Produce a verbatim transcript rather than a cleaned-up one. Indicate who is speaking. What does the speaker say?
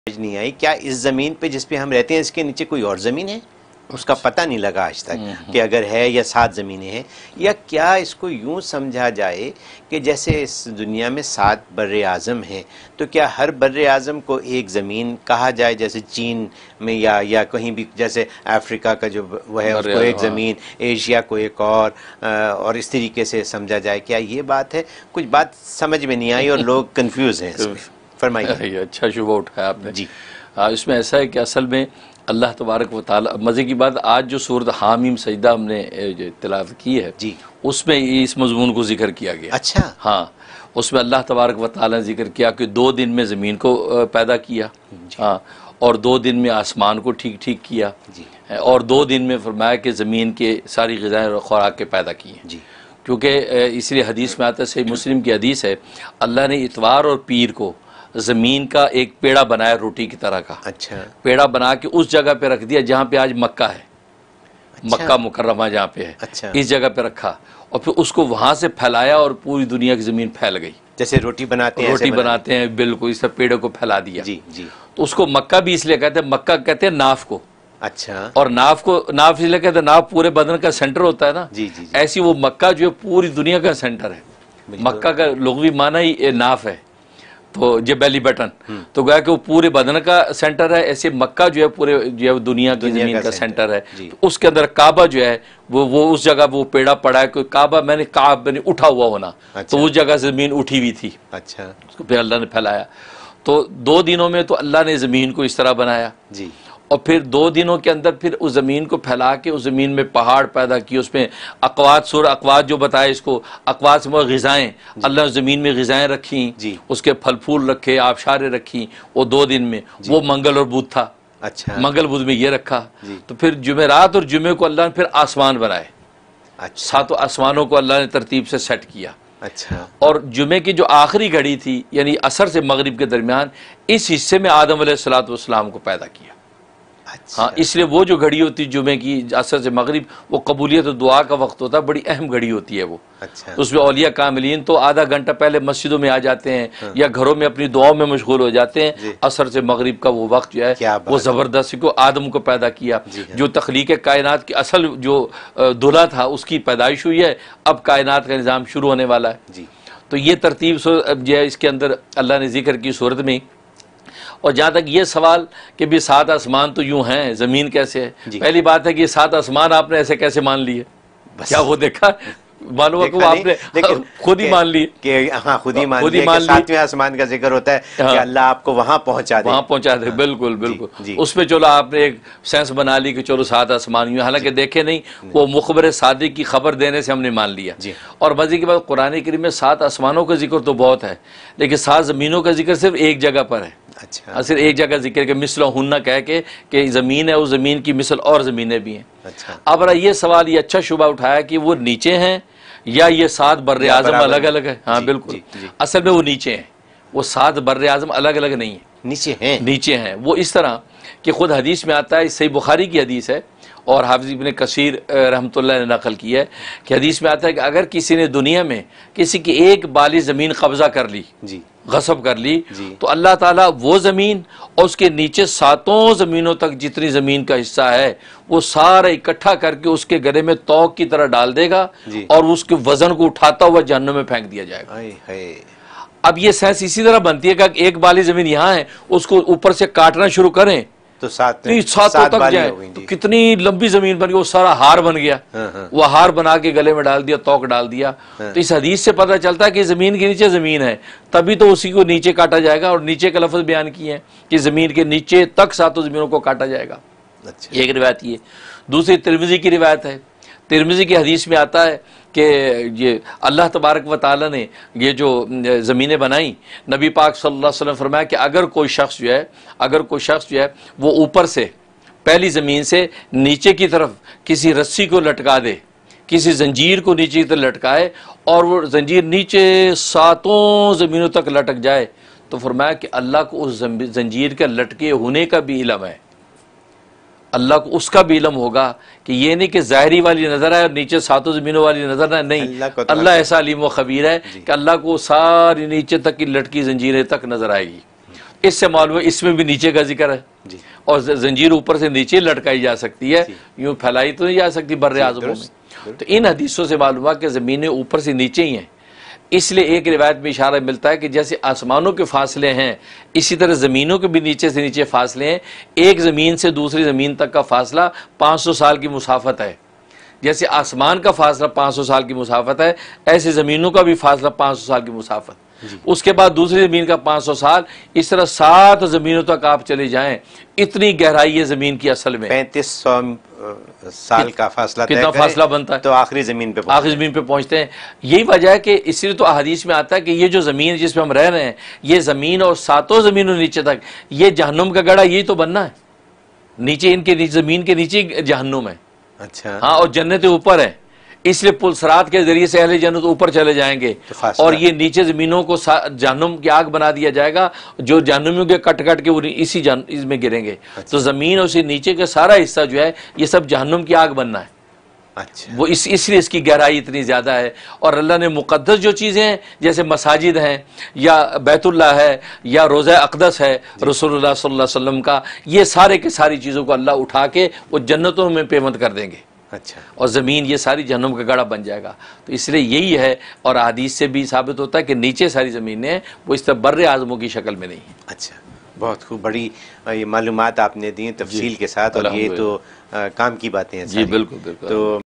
Speaker 1: نہیں آئی، کیا اس زمین پہ جس پہ ہم رہتے ہیں اس کے نیچے کوئی اور زمین ہے؟ اس کا پتہ نہیں لگا آج تک کہ اگر ہے یا سات زمینیں ہیں، یا کیا اس کو یوں سمجھا جائے کہ جیسے اس دنیا میں سات بر اعظم ہیں تو کیا ہر بر اعظم کو ایک زمین کہا جائے، جیسے چین میں یا یا کہیں بھی، جیسے افریقہ کا جو وہ ہے اس کو ایک زمین، ایشیا کو ایک اور اور اس طریقے سے سمجھا جائے؟ کیا یہ بات ہے؟ کچھ بات سمجھ میں نہیں آئی اور لوگ کنفیوز ہیں اس میں، فرمائیے۔
Speaker 2: اچھا شبہ اٹھایا آپ نے
Speaker 1: جی،
Speaker 2: اس میں ایسا ہے کہ اصل میں اللہ تبارک و تعالی، مزے کی بات آج جو سورۃ حامیم سجدہ ہم نے تلاوت کی ہے
Speaker 1: جی،
Speaker 2: اس میں اس مضمون کو ذکر کیا گیا۔
Speaker 1: اچھا،
Speaker 2: ہاں، اس میں اللہ تبارک و تعالی نے ذکر کیا کہ دو دن میں زمین کو پیدا کیا، ہاں، اور دو دن میں آسمان کو ٹھیک ٹھیک کیا،
Speaker 1: جی،
Speaker 2: اور دو دن میں فرمایا کہ زمین کے ساری غذائیں اور خوراک کے پیدا کیے،
Speaker 1: جی،
Speaker 2: کیونکہ اس لیے حدیث میں آتا ہے، صحیح مسلم کی حدیث ہے، اللہ نے اتوار اور پیر کو زمین کا ایک پیڑا بنایا روٹی کی طرح کا،
Speaker 1: اچھا،
Speaker 2: پیڑا بنا کے اس جگہ پہ رکھ دیا جہاں پہ آج مکہ ہے،
Speaker 1: اچھا،
Speaker 2: مکہ مکرمہ جہاں پہ ہے،
Speaker 1: اچھا،
Speaker 2: اس جگہ پہ رکھا، اور پھر اس کو وہاں سے پھیلایا اور پوری دنیا کی زمین پھیل گئی،
Speaker 1: جیسے روٹی بناتے ہیں ایسے
Speaker 2: روٹی
Speaker 1: بنا
Speaker 2: بناتے ہیں، بالکل اس طرح پیڑے کو پھیلا دیا۔
Speaker 1: جی، جی،
Speaker 2: تو اس کو مکہ بھی اس لیے کہتے ہیں، مکہ کہتے ہیں ناف کو،
Speaker 1: اچھا،
Speaker 2: اور ناف کو ناف اس لیے کہتے ہیں، ناف پورے بدن کا سینٹر ہوتا ہے نا،
Speaker 1: جی، جی، جی،
Speaker 2: ایسی وہ مکہ جو ہے پوری دنیا کا سینٹر ہے،
Speaker 1: بالکل،
Speaker 2: مکہ کا لغوی معنی ہی ناف ہے، تو یہ بیلی بٹن، تو گویا کہ وہ پورے بدن کا سینٹر ہے، ایسے مکہ جو ہے پورے جو ہے دنیا کی
Speaker 1: دنیا
Speaker 2: زمین
Speaker 1: کا
Speaker 2: کا
Speaker 1: سینٹر،
Speaker 2: سینٹر ہے،
Speaker 1: جی،
Speaker 2: تو اس کے اندر کعبہ جو ہے وہ وہ اس جگہ وہ پیڑا پڑا ہے، کوئی کعبہ میں نے کعبہ میں نے اٹھا ہوا ہونا،
Speaker 1: اچھا،
Speaker 2: تو اس جگہ زمین اٹھی ہوئی تھی،
Speaker 1: اچھا،
Speaker 2: اس کو پھر اللہ نے پھیلایا، تو دو دنوں میں تو اللہ نے زمین کو اس طرح بنایا،
Speaker 1: جی،
Speaker 2: اور پھر دو دنوں کے اندر پھر اس زمین کو پھیلا کے اس زمین میں پہاڑ پیدا کیے، اس میں اقوات، سور اقوات جو بتائے اس کو، اقوات سے وہ غذائیں، اللہ نے زمین میں غذائیں رکھیں،
Speaker 1: جی،
Speaker 2: اس کے پھل پھول رکھے، آبشاریں رکھی، وہ دو دن میں، وہ منگل اور بدھ تھا،
Speaker 1: اچھا،
Speaker 2: منگل بدھ میں یہ رکھا،
Speaker 1: جی،
Speaker 2: تو پھر جمعرات اور جمعے کو اللہ نے پھر آسمان بنائے،
Speaker 1: اچھا،
Speaker 2: ساتوں آسمانوں کو اللہ نے ترتیب سے سیٹ کیا،
Speaker 1: اچھا،
Speaker 2: اور جمعے کی جو آخری گھڑی تھی یعنی عصر سے مغرب کے درمیان، اس حصے میں آدم علیہ الصلوۃ والسلام کو پیدا کیا۔
Speaker 1: اچھا،
Speaker 2: ہاں، اس لیے وہ جو گھڑی ہوتی ہے جمعے کی عصر سے مغرب، وہ قبولیت و دعا کا وقت ہوتا ہے، بڑی اہم گھڑی ہوتی ہے وہ،
Speaker 1: اچھا،
Speaker 2: اس میں اولیاء کاملین تو آدھا گھنٹہ پہلے مسجدوں میں آ جاتے ہیں یا گھروں میں اپنی دعاؤں میں مشغول ہو جاتے ہیں،
Speaker 1: جی،
Speaker 2: عصر سے مغرب کا وہ وقت جو ہے
Speaker 1: کیا
Speaker 2: وہ
Speaker 1: بات،
Speaker 2: زبردست کو آدم کو پیدا کیا،
Speaker 1: جی ہاں،
Speaker 2: جو تخلیق کائنات کی اصل جو دلہا تھا اس کی پیدائش ہوئی ہے، اب کائنات کا نظام شروع ہونے والا ہے،
Speaker 1: جی،
Speaker 2: تو یہ ترتیب جو ہے اس کے اندر اللہ نے ذکر کی صورت میں۔ اور جہاں تک یہ سوال کہ بھی سات آسمان تو یوں ہیں، زمین کیسے ہے،
Speaker 1: جی،
Speaker 2: پہلی بات ہے کہ یہ سات آسمان آپ نے ایسے کیسے مان لیے؟
Speaker 1: بس
Speaker 2: کیا وہ دیکھا معلوم ہے کہ وہ
Speaker 1: دیکھا
Speaker 2: آپ
Speaker 1: نہیں،
Speaker 2: نے
Speaker 1: لیکن
Speaker 2: خود ہی
Speaker 1: کہ-
Speaker 2: مان لیے،
Speaker 1: کہ ہاں خود ہی مان
Speaker 2: خود ہی
Speaker 1: لیا
Speaker 2: مان
Speaker 1: کہ
Speaker 2: لی،
Speaker 1: ساتویں آسمان کا ذکر ہوتا ہے کہ
Speaker 2: ہاں،
Speaker 1: اللہ آپ کو وہاں پہنچا دے،
Speaker 2: وہاں پہنچا دے،
Speaker 1: ہاں،
Speaker 2: بالکل
Speaker 1: جی،
Speaker 2: بالکل،
Speaker 1: جی،
Speaker 2: اس پہ چلو آپ نے ایک سینس بنا لی کہ چلو سات آسمان یوں، حالانکہ دیکھے نہیں، وہ مخبر صادق کی خبر دینے سے ہم نے مان لیا۔
Speaker 1: جی،
Speaker 2: اور مزے کی بات، قرآن کریم میں سات آسمانوں کا ذکر تو بہت ہے، لیکن سات زمینوں کا ذکر صرف ایک جگہ پر ہے،
Speaker 1: اچھا،
Speaker 2: صرف ایک جگہ ذکر کہ مثل ہنہ کہہ کے کہ زمین ہے، اس زمین کی مثل اور زمینیں بھی ہیں۔
Speaker 1: اچھا،
Speaker 2: اب رہا یہ سوال، یہ اچھا شبہ اٹھایا کہ وہ نیچے ہیں یا یہ سات بر
Speaker 1: یا
Speaker 2: اعظم
Speaker 1: برابر
Speaker 2: الگ الگ ہے؟ ہاں
Speaker 1: جی،
Speaker 2: بالکل،
Speaker 1: جی، جی،
Speaker 2: اصل میں وہ نیچے ہیں، وہ سات بر اعظم الگ الگ نہیں ہیں،
Speaker 1: نیچے ہیں،
Speaker 2: نیچے ہیں وہ، اس طرح کہ خود حدیث میں آتا ہے، صحیح بخاری کی حدیث ہے اور حافظ ابن کثیر رحمۃ اللہ نے نقل کی ہے کہ حدیث میں آتا ہے کہ اگر کسی نے دنیا میں کسی کی ایک بالی زمین قبضہ کر لی،
Speaker 1: جی،
Speaker 2: غصب کر لی،
Speaker 1: جی،
Speaker 2: تو اللہ تعالیٰ وہ زمین اور اس کے نیچے ساتوں زمینوں تک جتنی زمین کا حصہ ہے وہ سارا اکٹھا کر کے اس کے گلے میں توق کی طرح ڈال دے گا،
Speaker 1: جی،
Speaker 2: اور اس کے وزن کو اٹھاتا ہوا جہنم میں پھینک دیا جائے گا۔
Speaker 1: آئے ہائے،
Speaker 2: اب یہ سینس اسی طرح بنتی ہے کہ ایک بالی زمین یہاں ہے، اس کو اوپر سے کاٹنا شروع کریں
Speaker 1: تو سات
Speaker 2: اتنی ساتوں
Speaker 1: سات
Speaker 2: تک
Speaker 1: بالی
Speaker 2: جائیں
Speaker 1: ہو گئی،
Speaker 2: تو
Speaker 1: جی،
Speaker 2: کتنی لمبی زمین بن گئی، وہ سارا ہار بن گیا،
Speaker 1: ہاں، ہاں،
Speaker 2: وہ ہار بنا کے گلے میں ڈال دیا، توق ڈال دیا، تو اس حدیث سے پتہ چلتا ہے کہ زمین کے نیچے زمین ہے، تبھی تو اسی کو نیچے کاٹا جائے گا، اور نیچے کا لفظ بیان کیے ہیں کہ زمین کے نیچے تک ساتوں زمینوں کو کاٹا جائے گا۔
Speaker 1: اچھا،
Speaker 2: ایک روایت یہ، دوسری ترمذی کی روایت ہے، ترمذی کی حدیث میں آتا ہے کہ یہ اللہ تبارک و تعالیٰ نے یہ جو زمینیں بنائیں، نبی پاک صلی اللہ علیہ وسلم فرمایا کہ اگر کوئی شخص جو ہے اگر کوئی شخص جو ہے وہ اوپر سے پہلی زمین سے نیچے کی طرف کسی رسی کو لٹکا دے، کسی زنجیر کو نیچے کی طرف لٹکائے، اور وہ زنجیر نیچے ساتوں زمینوں تک لٹک جائے، تو فرمایا کہ اللہ کو اس زنجیر کے لٹکے ہونے کا بھی علم ہے، اللہ کو اس کا بھی علم ہوگا، کہ یہ نہیں کہ ظاہری والی نظر آئے اور نیچے ساتوں زمینوں والی نظر آئے، نہیں،
Speaker 1: اللہ کو تو
Speaker 2: اللہ ایسا علیم و خبیر ہے کہ اللہ کو ساری نیچے تک کی لٹکی زنجیریں تک نظر آئے گی۔ اس سے معلوم ہے اس میں بھی نیچے کا ذکر ہے
Speaker 1: جی
Speaker 2: اور زنجیر اوپر سے نیچے لٹکائی جا سکتی ہے، یوں پھیلائی تو نہیں جا سکتی بر اعظموں میں۔ تو ان حدیثوں سے معلوم ہوا کہ زمینیں اوپر سے نیچے ہی ہیں۔ اس لیے ایک روایت میں اشارہ ملتا ہے کہ جیسے آسمانوں کے فاصلے ہیں اسی طرح زمینوں کے بھی نیچے سے نیچے فاصلے ہیں۔ ایک زمین سے دوسری زمین تک کا فاصلہ پانچ سو سال کی مسافت ہے۔ جیسے آسمان کا فاصلہ پانچ سو سال کی مسافت ہے، ایسے زمینوں کا بھی فاصلہ پانچ سو سال کی مسافت، اس کے بعد دوسری زمین کا پانچ سو سال، اس طرح سات زمینوں تک آپ چلے جائیں، اتنی گہرائی ہے زمین کی اصل میں۔
Speaker 1: پینتیس سو سال کا فاصلہ طے
Speaker 2: کتنا
Speaker 1: کریں
Speaker 2: فاصلہ بنتا ہے
Speaker 1: تو آخری زمین پہ
Speaker 2: آخری زمین پہ پہنچتے ہیں۔ یہی وجہ ہے کہ اس لیے تو احادیث میں آتا ہے کہ یہ جو زمین جس پہ ہم رہ رہے ہیں، یہ زمین اور ساتوں زمینوں نیچے تک، یہ جہنم کا گڑھا یہی تو بننا ہے۔ نیچے ان کے نیچے زمین کے نیچے جہنم ہے،
Speaker 1: اچھا
Speaker 2: ہاں، اور جنت اوپر ہے، اس لیے پلسرات کے ذریعے سے اہل جنت اوپر چلے جائیں گے اور یہ نیچے زمینوں کو جہنم کی آگ بنا دیا جائے گا، جو جہنمیوں کے کٹ کٹ کے اسی اس میں گریں گے۔ تو زمین اور اسی نیچے کا سارا حصہ جو ہے یہ سب جہنم کی آگ بننا ہے۔
Speaker 1: اچھا
Speaker 2: وہ اس اس لیے اس کی گہرائی اتنی زیادہ ہے۔ اور اللہ نے مقدس جو چیزیں ہیں جیسے مساجد ہیں یا بیت اللہ ہے یا روضہ اقدس ہے رسول اللہ صلی اللہ علیہ وسلم کا، یہ سارے کے ساری چیزوں کو اللہ اٹھا کے وہ جنتوں میں پیمند کر دیں گے،
Speaker 1: اچھا
Speaker 2: اور زمین یہ ساری جہنم کا گڑھا بن جائے گا۔ تو اس لیے یہی ہے، اور حدیث سے بھی ثابت ہوتا ہے کہ نیچے ساری زمینیں وہ اس طرح بر اعظموں کی شکل میں نہیں ہیں۔
Speaker 1: اچھا، بہت خوب، بڑی یہ معلومات آپ نے دی تفصیل کے ساتھ، اور یہ تو کام کی باتیں ہیں
Speaker 2: جی بالکل بالکل۔
Speaker 1: تو